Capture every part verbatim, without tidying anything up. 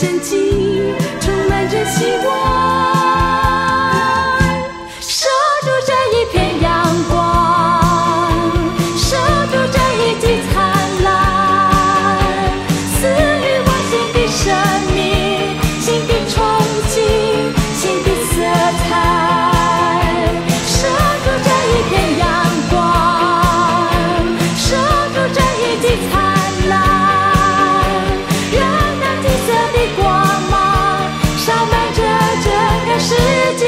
生机，充满着希望，守住这一片阳光，守住这一季灿烂，赐予我新的生命，新的憧憬，新的色彩，守住这一片阳光，守住这一季灿烂。世界。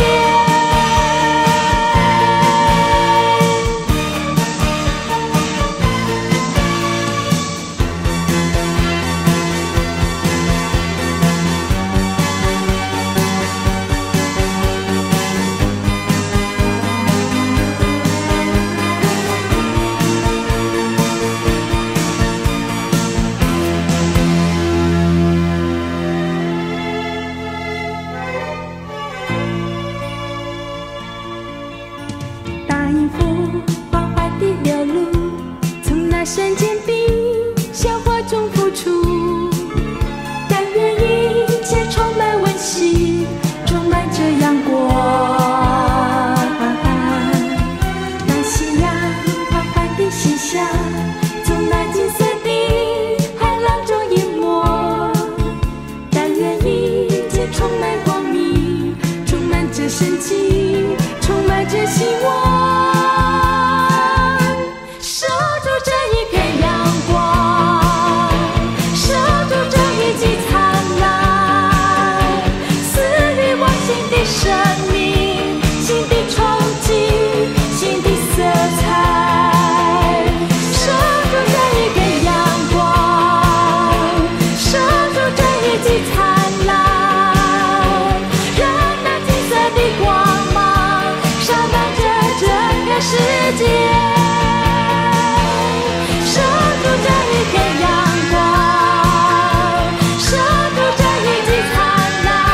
山间冰，消化中付出，但愿一切充满温馨，充满着阳光。当夕阳缓缓地西下，从那金色的海浪中淹没，但愿一切充满光明，充满着生机，充满着希望。生命，新的憧憬，新的色彩，守住这一片阳光，守住这一季灿烂，让那金色的光芒洒满着整个世界，守住这一片阳光，守住这一季灿烂。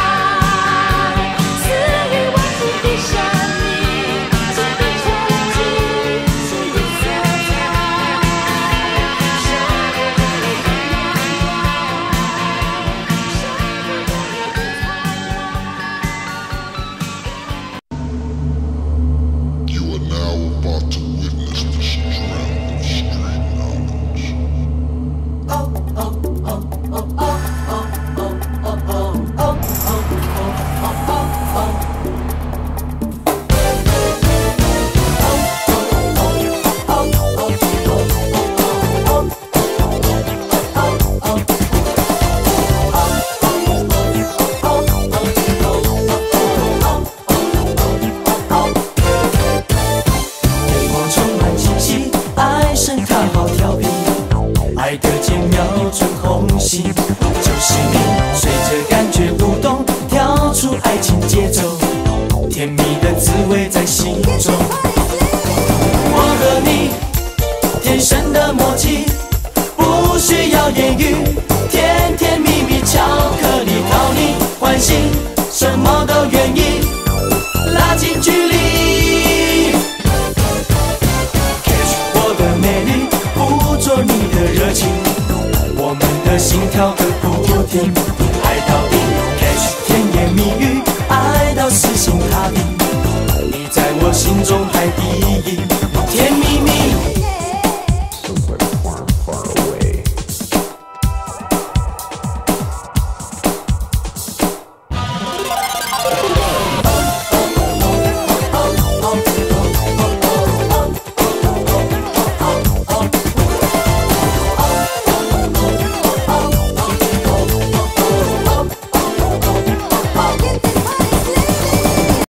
就是你，随着感觉舞动，跳出爱情节奏，甜蜜的滋味在心中。我和你天生的默契，不需要言语，甜甜蜜蜜，巧克力讨你欢心，什么都愿意，拉近距离。Catch 我的美丽，捕捉你的热情。我们的心跳个不停，爱到底 ，Catch 甜言蜜语，爱到死心塌地。你在我心中。